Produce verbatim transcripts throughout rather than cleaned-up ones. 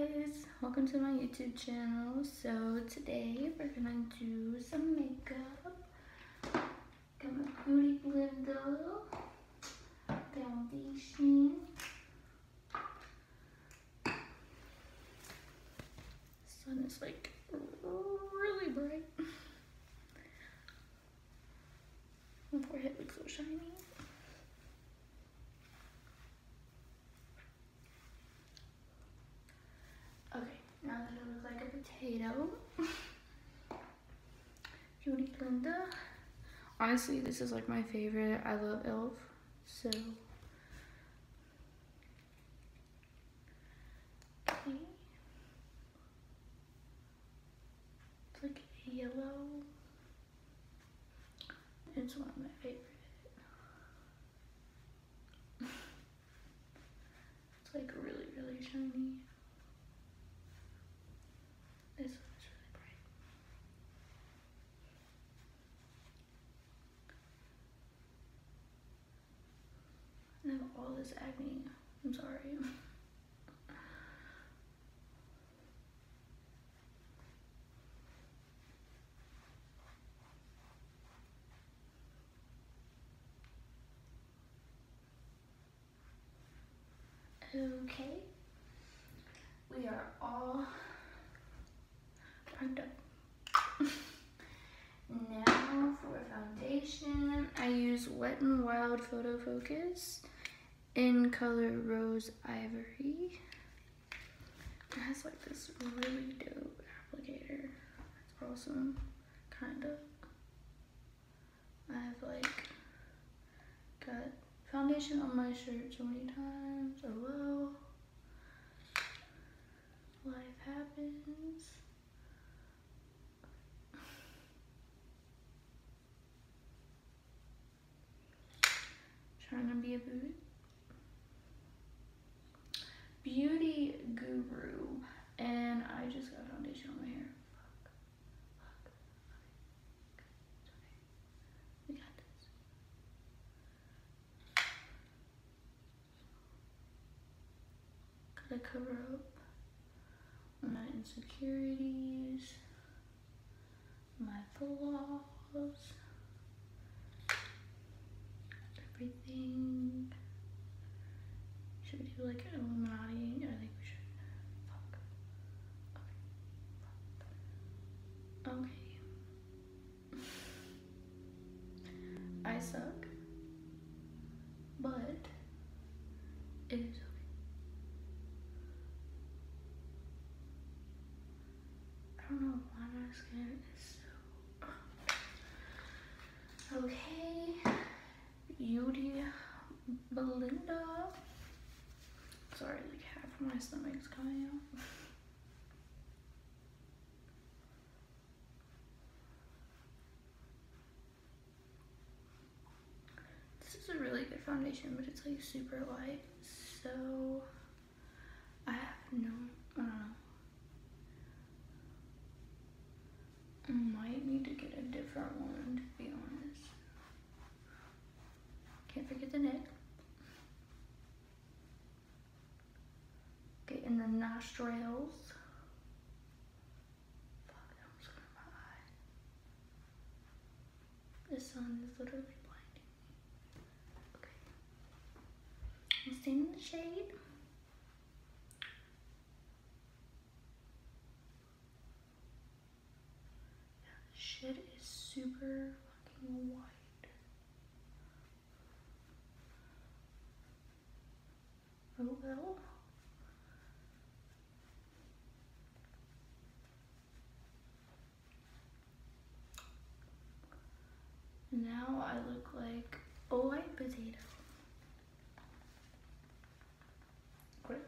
guys, welcome to my YouTube channel. So today we're gonna do some makeup. Got my Beauty Blender foundation. Sun is like really bright. My forehead looks so shiny. Okay, now that I look like a potato, Beauty Blender. Honestly, this is like my favorite. I love e l f, so. Okay. It's like a yellow. It's one of my favorite. It's like really, really shiny. This one is really bright. I have all this acne. I'm sorry. Okay. We are all primed up. Now for foundation, I use Wet n Wild Photo Focus in color Rose Ivory. It has like this really dope applicator. It's awesome, kind of. I've like got foundation on my shirt so many times. Oh well, life happens. Trying to be a beauty beauty guru, and I just got foundation on my hair. Fuck. Fuck. Okay. It's okay. We got this. Gotta cover up my insecurities, my flaws, everything. Should we do like an Illuminati? I think we should. Fuck. Okay. Fuck. Okay. I suck, but it is okay. I don't know why my skin is so. Okay. Beauty Blender. Sorry, like half of my stomach is coming out. This is a really good foundation, but it's like super light, so I have no, I don't know. I might need to get a different one, to be honest. Can't forget the neck. Okay, and the nostrils. Fuck, that almost got in my eye. The sun is literally blinding me. Okay. I'm staying in the shade. Yeah, the shit is super fucking white. Oh well. Now I look like a white potato. Great.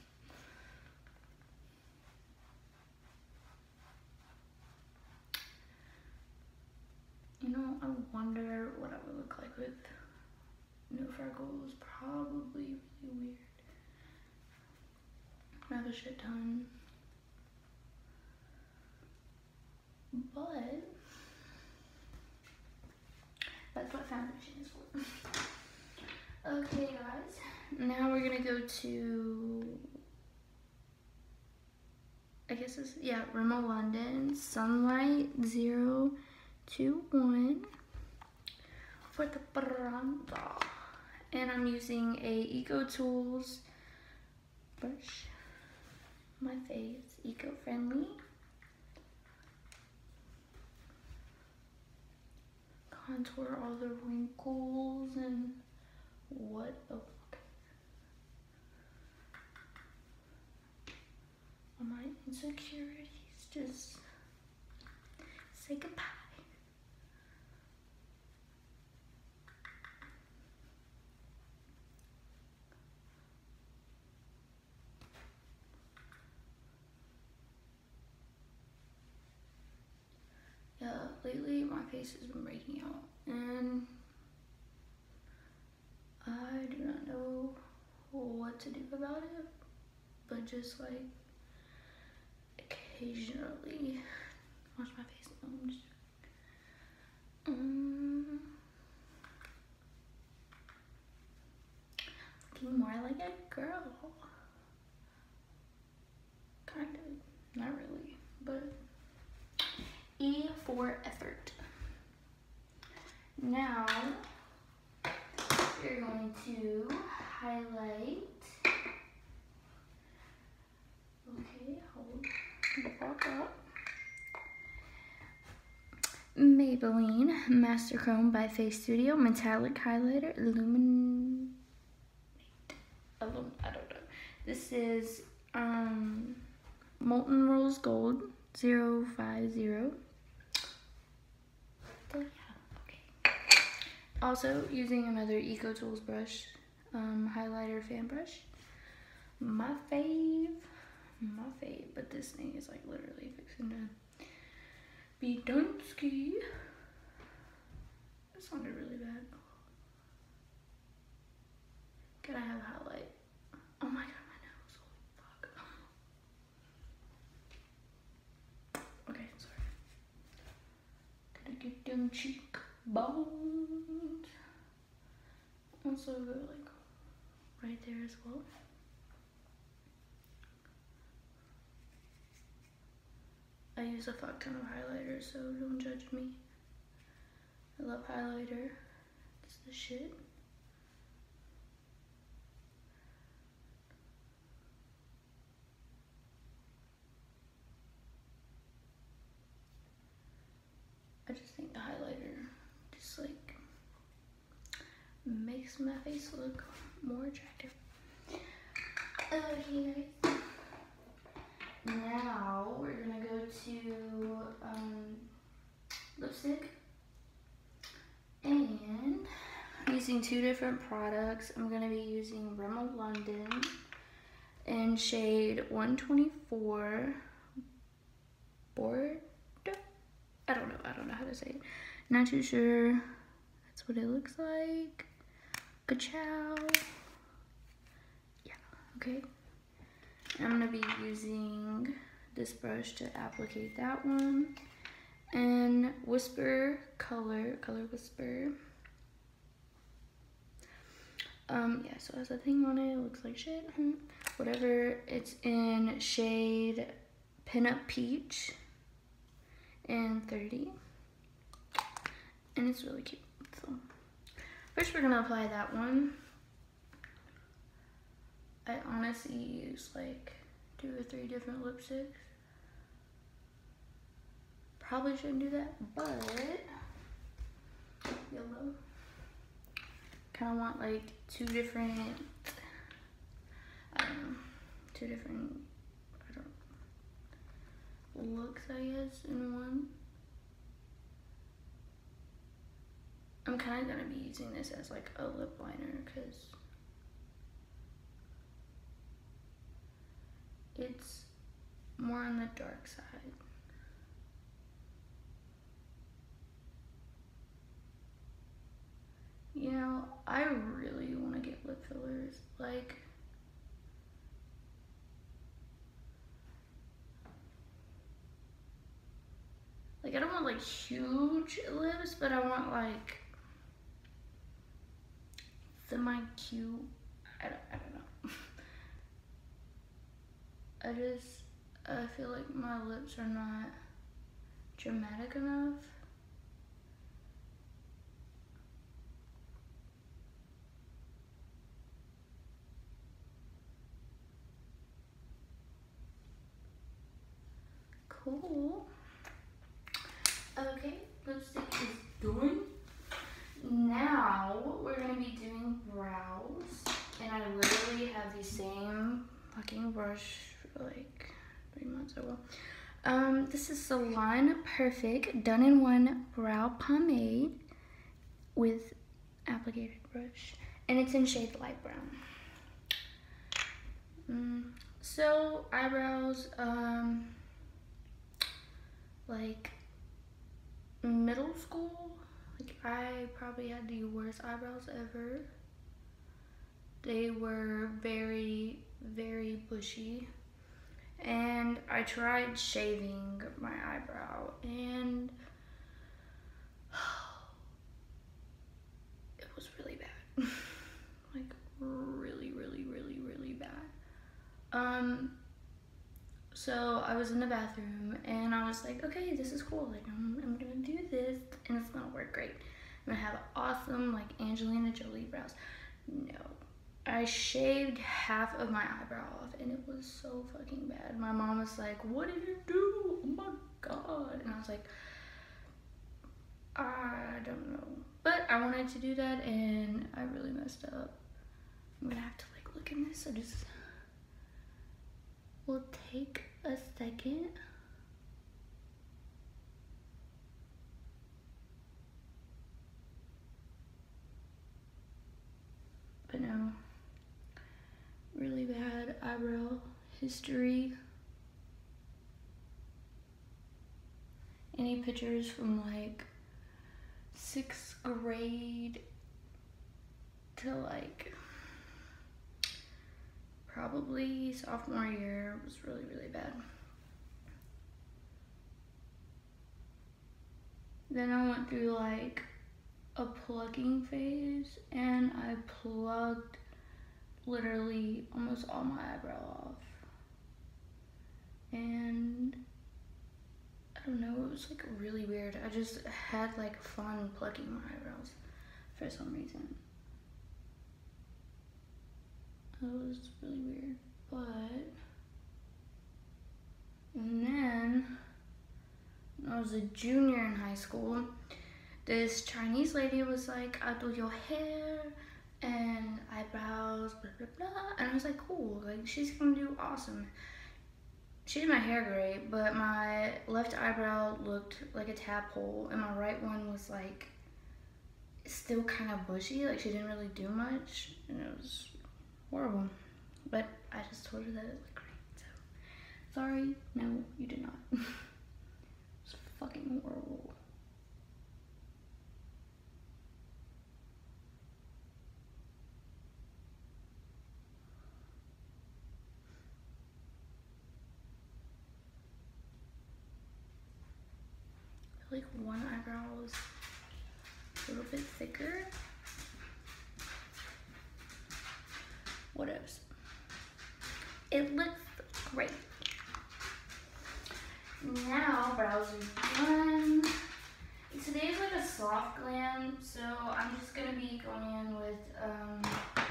You know, I wonder what I would look like with no freckles. Probably really weird. I have a shit ton. But that's what foundation is for. Okay guys, now we're gonna go to guess it's, yeah, Rimmel London Sunlight zero two one for the bronzer. And I'm using a EcoTools brush. My face, eco-friendly. Contour all the wrinkles and what the fuck. All my insecurities, just say goodbye. Yeah, lately my face has been breaking out and I do not know what to do about it, but just like occasionally wash my face. I'm just, um, looking more like a girl. Kind of, not really, but E for effort. Now, we're going to highlight. Okay, hold the fuck up. Maybelline Master Chrome by Face Studio Metallic Highlighter Illuminate. Illum I don't know. This is um, Molten Rose Gold zero five zero. So yeah, okay. Also using another EcoTools brush, um, highlighter fan brush. My fave, my fave, but this thing is like literally fixing to be done ski. That sounded really bad. Can I have a highlight? Oh my god, my nose, holy fuck. Okay, sorry. Gotta get them cheek bones. Also go like right there as well. I use a fuck ton of highlighter, so don't judge me. I love highlighter. It's the shit. I just think the highlighter just like makes my face look more attractive. Okay guys. Now we're gonna go to um, lipstick, and I'm using two different products. I'm gonna be using Rimmel London in shade one twenty-four Bordeaux. I don't know, I don't know how to say it. Not too sure. That's what it looks like. Ka-chow. Yeah, okay. I'm gonna be using this brush to applicate that one. And Whisper Color, Color Whisper. Um, yeah, so it has a thing on it, it looks like shit. Whatever, it's in shade Pinup Peach in thirty. And it's really cute, so. First we're gonna apply that one. I honestly use like two or three different lipsticks. Probably shouldn't do that, but yellow. Kind of want like two different, I don't know, two different, I don't know, looks I guess in one. I'm kind of gonna be using this as like a lip liner because it's more on the dark side. You know, I really want to get lip fillers. Like, like I don't want like huge lips, but I want like semi-cute. I don't, I don't know. I just, I feel like my lips are not dramatic enough. Cool. Okay, lipstick is done. Now we're gonna be doing brows, and I literally have the same fucking brush for like three months ago. Um, this is Salon Perfect Done in One Brow Pomade with applicator brush, and it's in shade light brown. Mm, so eyebrows, um, like middle school, like I probably had the worst eyebrows ever. They were very, very bushy. And I tried shaving my eyebrow, and it was really bad. Like really, really, really, really bad. Um, so I was in the bathroom and I was like, okay, this is cool. Like I'm, I'm gonna do this and it's gonna work great. I'm gonna have awesome like Angelina Jolie brows. No. I shaved half of my eyebrow off and it was so fucking bad. My mom was like, what did you do? Oh my God. And I was like, I don't know. But I wanted to do that and I really messed up. I'm gonna have to like look in this. So just will take a second. But no. Really bad eyebrow history. Any pictures from like sixth grade to like probably sophomore year was really, really bad. Then I went through like a plugging phase and I plugged literally almost all my eyebrow off. And I don't know, it was like really weird. I just had like fun plucking my eyebrows for some reason. It was really weird, but and then when I was a junior in high school, this Chinese lady was like, I'll do your hair and eyebrows, blah, blah, blah. And I was like, cool, like she's gonna do awesome. She did my hair great, but my left eyebrow looked like a tadpole and my right one was like still kind of bushy, like she didn't really do much and it was horrible. But I just told her that it looked great, so sorry, no, you did not. It's fucking horrible. Like one eyebrow was a little bit thicker. What else? It looks great. Now brows are done. Today's like a soft glam, so I'm just gonna be going in with um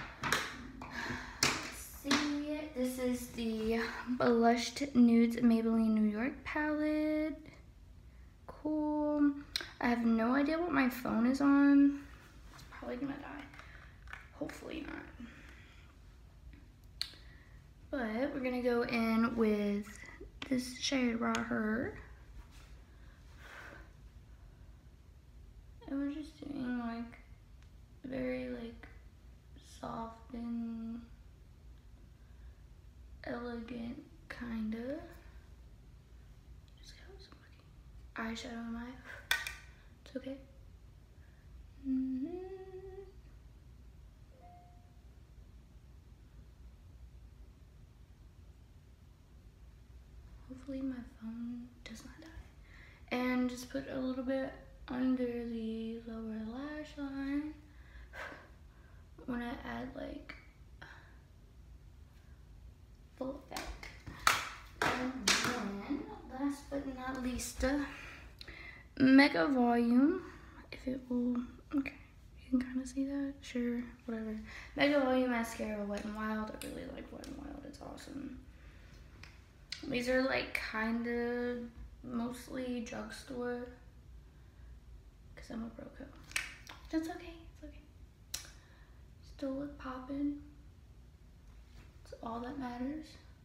let's see. This is the Blushed Nudes Maybelline New York palette. Cool. I have no idea what my phone is on. It's probably gonna die. Hopefully not. But we're gonna go in with this shade right here. And we're just doing like very like soft and elegant kinda. Eyeshadow in my eye. It's okay. Mm-hmm. Hopefully my phone does not die. And just put a little bit under the lower lash line. When I add like full effect. And but not least, uh, Mega Volume, if it will, okay, you can kind of see that, sure, whatever. Mega Volume Mascara, Wet n Wild. I really like Wet n Wild, it's awesome. These are like kind of mostly drugstore, because I'm a broco. That's okay, it's okay. Still look poppin'. It's all that matters.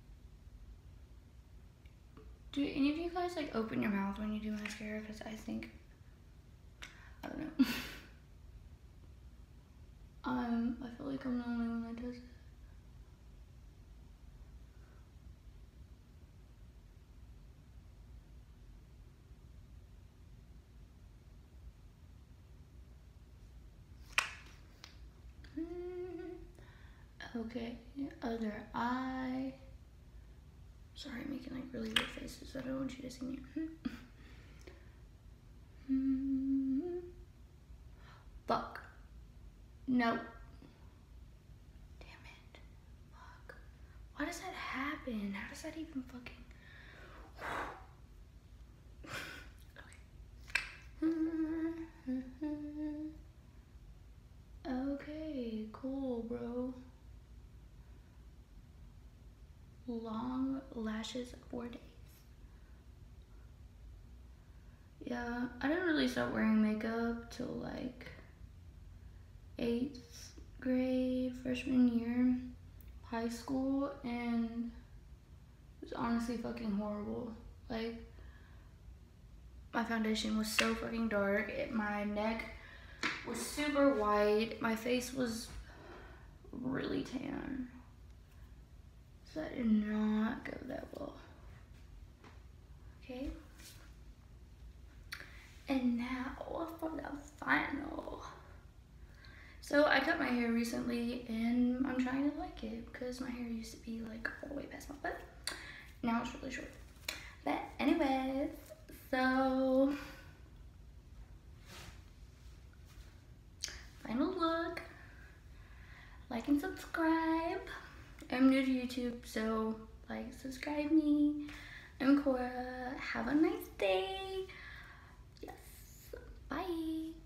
Do any of you guys like open your mouth when you do mascara? Because I think, I don't know. um, I feel like I'm the only one that does it. Okay, other eye. Sorry, I'm making like really weird faces. I don't want you to see me. Fuck. No. Damn it. Fuck. Why does that happen? How does that even fucking... Okay, cool, bro. Long lashes for days. Yeah, I didn't really start wearing makeup till like eighth grade, freshman year, high school, and it was honestly fucking horrible. Like, my foundation was so fucking dark. It, my neck was super white. My face was really tan. So that did not go that well. Okay. And now for the final. So I cut my hair recently and I'm trying to like it because my hair used to be like all the way past my butt. Now it's really short. But anyways, so final look. Like and subscribe. I'm new to YouTube, so like, subscribe me. I'm Cora. Have a nice day. Yes. Bye.